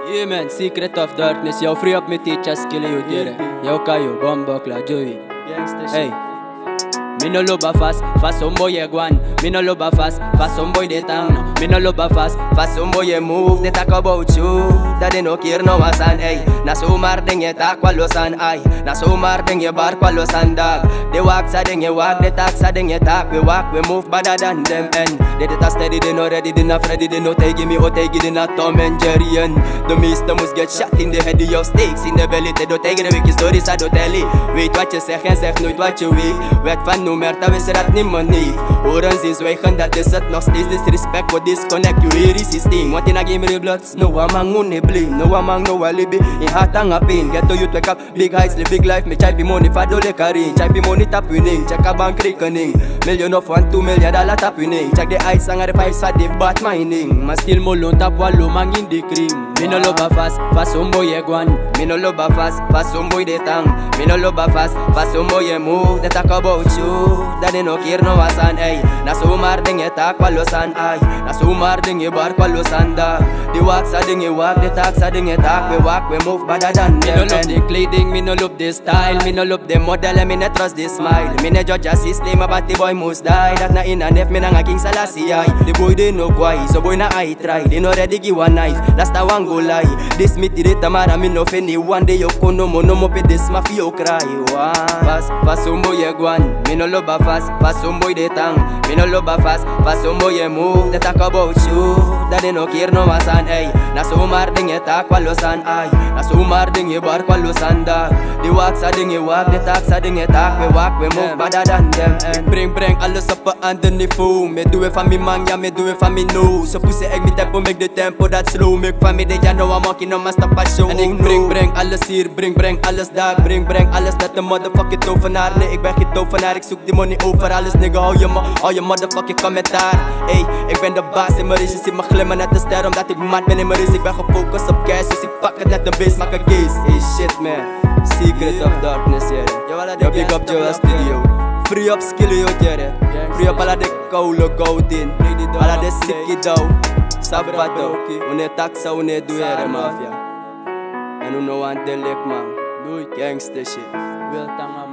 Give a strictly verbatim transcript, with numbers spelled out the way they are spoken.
Yeah man, secret of darkness. Yo, free up me teachers, kill you there. Yo, kayo, bomba, kla, joey. Hey. Me no love a fast, fast some boy ye gwan. Me no love a fast, fast some boy de town. Me no love a fast, fast some boy ye move. They talk about you, that they no care no asan. Hey, na so mar deng ye tak walosan ay. Na so mar deng ye bar walosan dag. They walk sa deng ye walk, they talk sa deng ye talk. We walk, we move better than them. And they did a steady, they no ready, they not ready, they no take me or take it in a Tom and Jerry. And the mister must get shot in the head, your stakes in the belly. They don't take the wicked stories, I don't tell it. Wait what you say, and say nooit what you weak. Wet fan nummer, dat we dat niet meer niet. Horen ze zwijgen, dat is het nog steeds disrespect. Wat disconnect, you hear the system. Wat in a game of blood, no amang no blame. No amang no alibi, in heart and a pain. Get to you wake up, big heights, live big life. Me try be money, for dole carrying. Try be money tap winning, check a bank reckoning. Million of one, two million dollar tap winning. Check the ice and the pipes at the bat mining. Ma still molon tap wallow mang in the cream. Me no love a fast, fast some boy ye gwan. Me no love a fast, fast some boy de tang. Me no love a fast, fast some boy ye move. They talk about you, that they no care no asan ay. Na so mar deng ye tak walosan ay. Na so mar deng ye bar walosan da. The walk sa deng ye walk, the talk sa deng ye talk. We walk, we move better than them. Me no love the clothing, me no love the style. Me no love the model, me no trust the smile. Me no judge a system, but the boy must die. That na in a nef, me na nga king salasi ay. The boy they no kwai, so boy na I try. They no ready give one knife, last a one go lie. This me tire tamara, me no feni. One day yo kono mo no mo pe this mafia yo cry. Fast, fast some boy ye gwan. Me no love a fast, fast some boy de tang. Me no love a fast, fast some boy ye move. They talk about you, that they no care no asan ay. Na so mar deng ye tak walosan ay. Na so mar deng ye bar walosan da. The walk sa deng ye walk, the talk sa deng ye talk. We walk, we move better than them. Bring, bring alles op under the phone. Me do it for me man, yeah, me do it for me no. So pussy egg me tempo, make the tempo that slow. Make for me they ya know I'm walking on my stop a show. En ik bring, bring alles hier, bring, bring alles daar. Bring, bring alles dat de motherfucking tovenaar. Nee, ik ben geen tovenaar, ik zoek die money over alles. Nigga, hou je, hou je motherfucking commentaar. Ey, ik ben de baas in mijn race, je ziet me glimmen net een ster. Omdat ik mad ben in mijn race, ik ben gefocust op cash. Dus ik pak het net een beest, maak een case. Hey shit man, secret of darkness, yeah. Yo, big up Joel Studio. Free up skill, yo, yeah. Free up alla de koude goud in. Alla de sikkie dough. Sabato, une taxa, une duere mafia. En uno want de lek man, doe gangster shit. Wil tanga